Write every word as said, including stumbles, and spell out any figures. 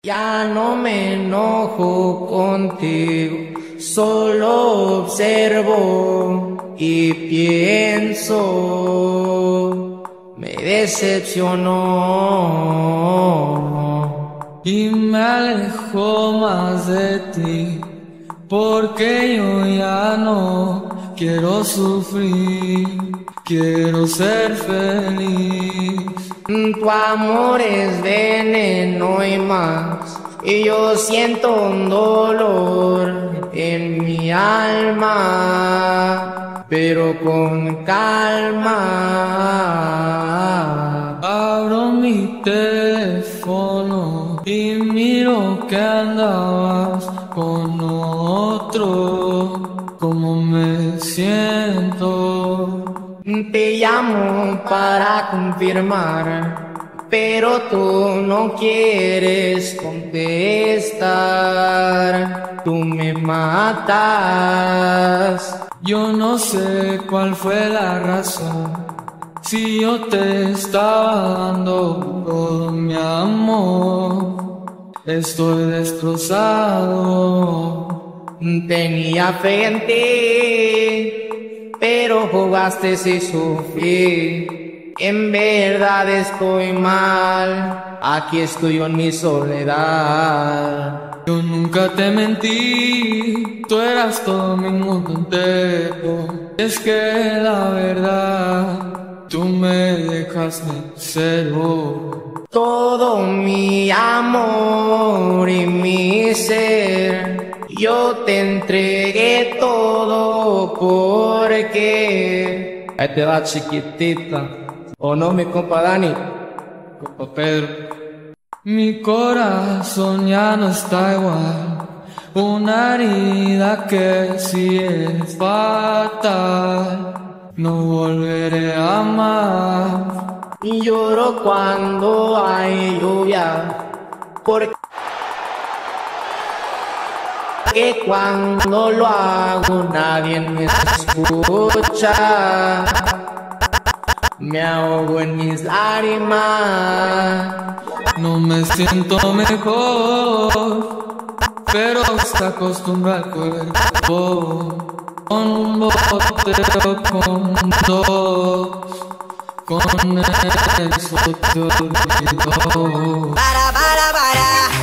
Ya no me enojo contigo, solo observo y pienso, me decepcionó y me alejo más de ti, porque yo ya no quiero sufrir, quiero ser feliz. Tu amor es veneno y más, y yo siento un dolor en mi alma, pero con calma. Abro mi teléfono y miro que andabas con otro. ¿Cómo me siento? Te llamo para confirmar, pero tú no quieres contestar. Tú me matas. Yo no sé cuál fue la razón, si yo te estaba dando todo mi amor. Estoy destrozado. Tenía fe en ti, pero jugaste y sufrí. En verdad estoy mal, aquí estoy yo en mi soledad. Yo nunca te mentí, tú eras todo mi mundo entero. Es que la verdad, tú me dejaste cero. Todo mi amor y mi ser, yo te entregué todo porque... Ahí te va, chiquitita. ¿O no, mi compa Dani? Compa Pedro. Mi corazón ya no está igual, una herida que sí es fatal. No volveré a amar. Y lloro cuando hay lluvia, porque que cuando lo hago nadie me escucha. Me ahogo en mis lágrimas. No me siento mejor, pero está acostumbrado al cuerpo. Con un bote o con dos, con eso te olvido. Para, para, para.